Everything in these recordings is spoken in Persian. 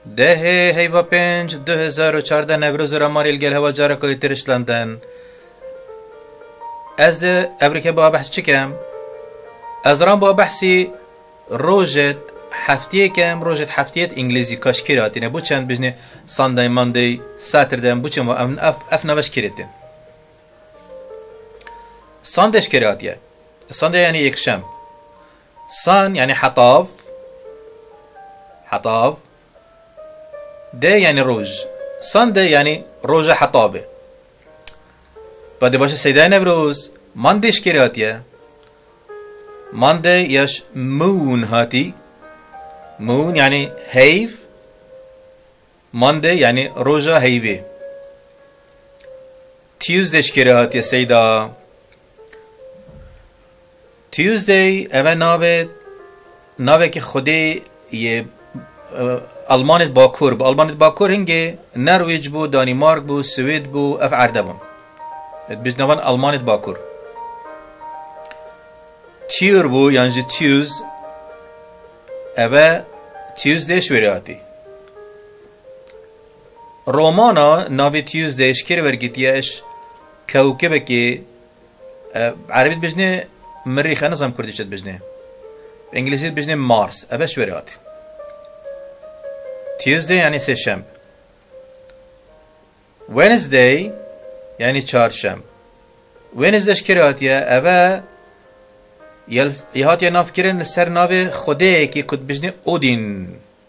ده هیوا 5 2014 نوروز رماریل گل هوا جارا کوی ترش لندن از ده امریکا با بحث چکم از رام با بحثی روجت هفتیه کم روجت هفتیت انگلیزی کاشکیراتی نه بچن بجنه ساندای ماندی ساتردن بچن و اف نوش کریتن ساندش کراتیه ساندای یعنی یکشم سان یعنی حطاف حطاف ده یعنی روز سانده یعنی روز حطابه بعد باشه سیده نوروز ماندش کراتیه مانده یش مون هاتی مون یعنی هیف مانده یعنی روزا هیوی تیوزدش کراتیه سیده تیوزدی اوه ناوه که خودی یه آلمانیت باکور بو آلمانیت باکور هنگه نرویج بو دانمارک بو سوید بو اف عرده بون بجنوان آلمانیت باکور تیور بو یعنی تیوز اوه تیوزده شوریاتی رومانا ناوی تیوزده اشکر ورگیتیش کوکبه که عربیت بجنه مریخ نظام کردیشت بجنه انگلیسیت بجنه مارس اوه شوریاتی Tuesday yani سهشنبه Wednesday yani çarşamba Wednesday شکراتیه اوه یهاتیه ناف کرن لسر ناو خوده که کد بجنه اودین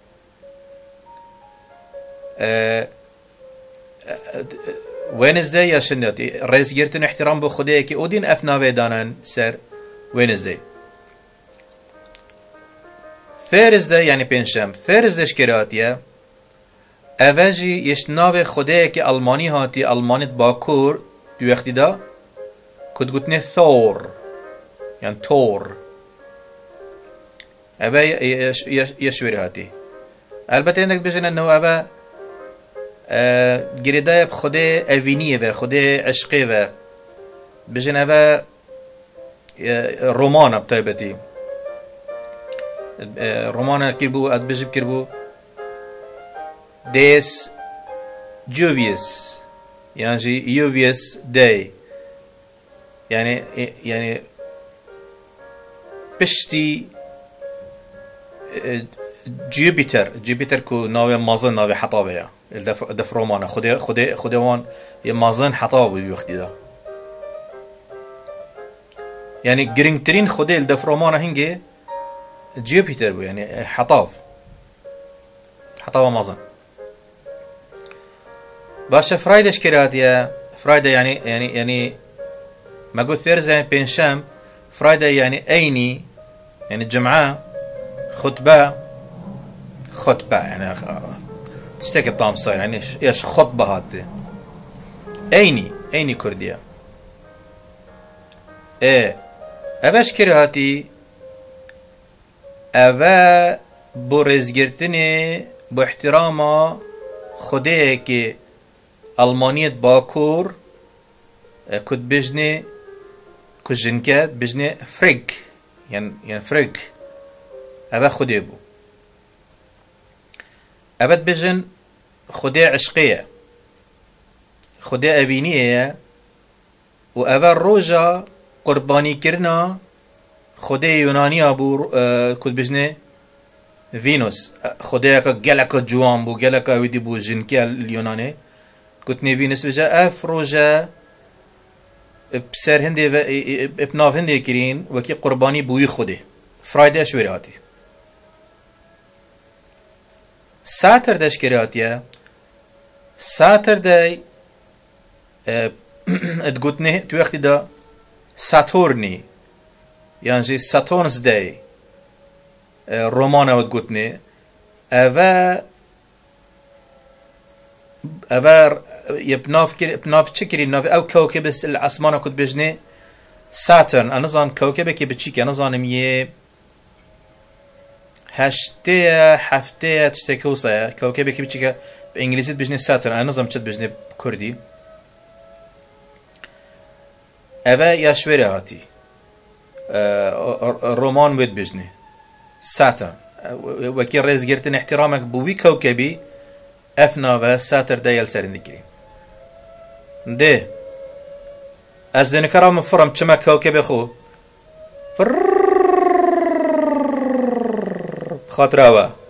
Wednesday یا شنداتی رئیس گرتن احترام به خوده که اودین اف ناو دانن سر Wednesday Thursday یعنی پنجشنبه Thursday شکراتیه اوجی یش ناو خوده که آلمانی هاتی آلمانیت باکور دو وقتی دا کد گوتنه ثور یعنی تور اوه یشوری هاتی البته اندک بجنه انه اوه گریدای خوده اوینیه و خوده عشقی و بجنه اوه رومانه بطایبتی رومانه کربو اد بجب کربو دیس جوویس یعنی یوویس دی یعنی پشتی جوپیتر کو ناو مازن ناو حطابه یا دف رومانه خود وان یه مازن حطابه بیوختی دا یعنی گرینگترین خود دف رومانه هنگه جوپیتر بو یعنی حطاب مازن باشه فرايدش كراتيا فرايدا يعني ما قلت ثيرزا يعني بينشام فرايدا يعني ايني يعني الجمعة خطبة يعني تشتكي الطعم صاير يعني ايش خطبة هاتي ايني كردية ايه افاش كراتي افا بورزگرتني باحتراما خوده که آلمانیت باکور کد بجنه کجنکت بجنه فرگ یعنی فرگ اوه خوده بو اوه بجن خوده عشقیه خوده اوینیه و اوه روژا قربانی کرنا خوده یونانی بو کد بجنه فينوس خداك جالك جوان بو جالك ويدي بو جنكي اليوناني كنتني فينوس بجا افروجا بسر هندي بناف هندي كرين وكي قرباني بوي خده فرايدي شويراتي ساتردي شكراتيا ساتردي تقولتني تو وقت دا ساتورني يعني ساتورنز داي رومانه ود گوتنه اوه بناف چکری ناف او کوكب الاسمان کد بجنه ساترن انا زان کوكب که بچیک انا زانم یه هفته تشتكوسا کوكب که بچیک به انگلیسی بجنه ساترن انا زان چت بجنه کردی اوه یاشوری هاتی رومان ود بجنه Saturn وكي ريز جرتن احترامك بوي كوكبي افنا ساتر دايل سرندكري ده از دنكرا من فرم چما كوكب خو خاطراوا